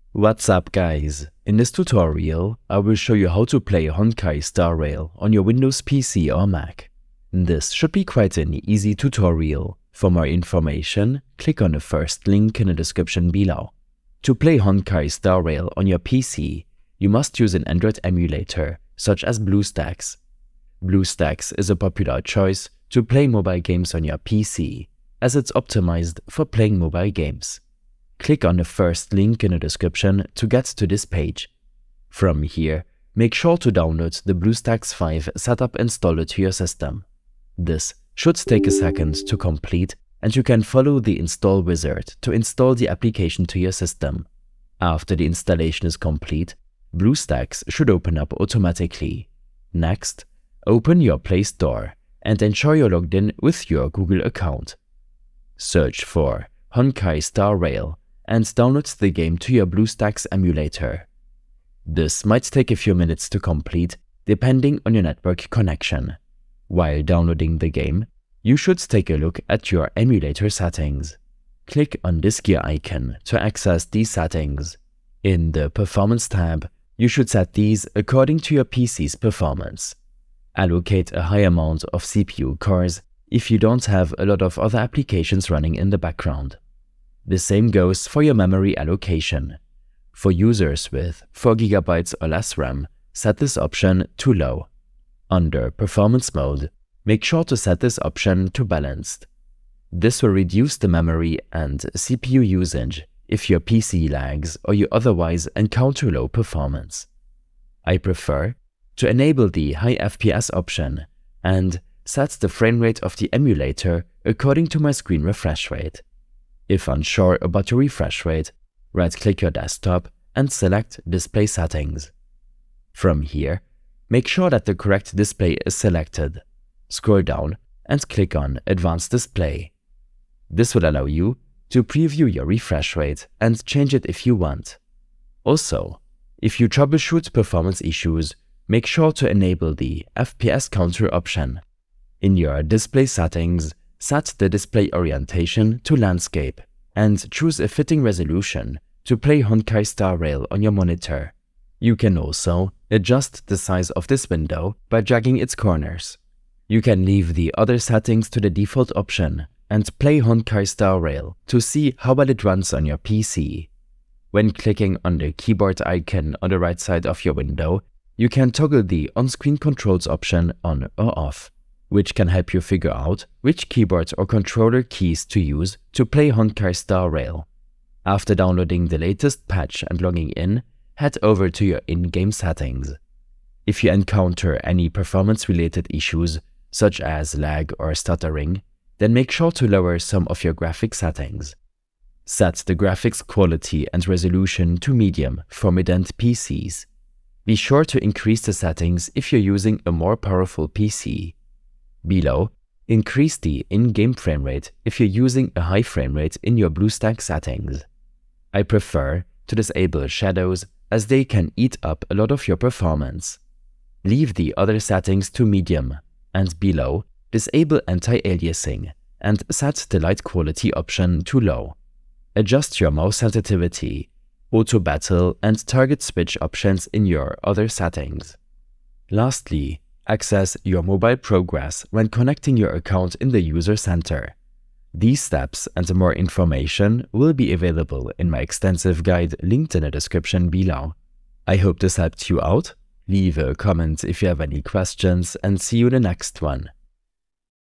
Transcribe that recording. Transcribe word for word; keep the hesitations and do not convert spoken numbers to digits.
What's up guys, in this tutorial I will show you how to play Honkai Star Rail on your Windows P C or Mac. This should be quite an easy tutorial. For more information, click on the first link in the description below. To play Honkai Star Rail on your P C, you must use an Android emulator such as BlueStacks. BlueStacks is a popular choice to play mobile games on your P C, as it's optimized for playing mobile games. Click on the first link in the description to get to this page. From here, make sure to download the BlueStacks five setup installer to your system. This should take a second to complete, and you can follow the install wizard to install the application to your system. After the installation is complete, BlueStacks should open up automatically. Next, open your Play Store and ensure you're logged in with your Google account. Search for Honkai Star Rail and download the game to your BlueStacks emulator. This might take a few minutes to complete, depending on your network connection. While downloading the game, you should take a look at your emulator settings. Click on this gear icon to access these settings. In the Performance tab, you should set these according to your P C's performance. Allocate a high amount of C P U cores if you don't have a lot of other applications running in the background. The same goes for your memory allocation. For users with four gigabytes or less RAM, set this option to low. Under Performance mode, make sure to set this option to balanced. This will reduce the memory and C P U usage if your P C lags or you otherwise encounter low performance. I prefer to enable the high F P S option and set the frame rate of the emulator according to my screen refresh rate. If unsure about your refresh rate, right-click your desktop and select Display Settings. From here, make sure that the correct display is selected. Scroll down and click on Advanced Display. This will allow you to preview your refresh rate and change it if you want. Also, if you troubleshoot performance issues, make sure to enable the F P S counter option. In your display settings, set the display orientation to landscape and choose a fitting resolution to play Honkai Star Rail on your monitor. You can also adjust the size of this window by dragging its corners. You can leave the other settings to the default option and play Honkai Star Rail to see how well it runs on your P C. When clicking on the keyboard icon on the right side of your window, you can toggle the on-screen controls option on or off, which can help you figure out which keyboard or controller keys to use to play Honkai Star Rail. After downloading the latest patch and logging in, head over to your in-game settings. If you encounter any performance-related issues, such as lag or stuttering, then make sure to lower some of your graphics settings. Set the graphics quality and resolution to medium for mid-end P Cs. Be sure to increase the settings if you're using a more powerful P C. Below, increase the in-game frame rate if you're using a high frame rate in your BlueStacks settings. I prefer to disable shadows as they can eat up a lot of your performance. Leave the other settings to medium, and below, disable anti-aliasing and set the light quality option to low. Adjust your mouse sensitivity, auto battle and target switch options in your other settings. Lastly, access your mobile progress when connecting your account in the User Center. These steps and more information will be available in my extensive guide linked in the description below. I hope this helped you out. Leave a comment if you have any questions and see you in the next one.